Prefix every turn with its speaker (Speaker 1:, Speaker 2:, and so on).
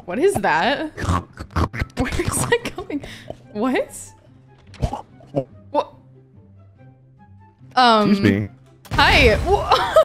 Speaker 1: What is that? Where is that coming? What? What?
Speaker 2: Excuse me.
Speaker 1: Hi.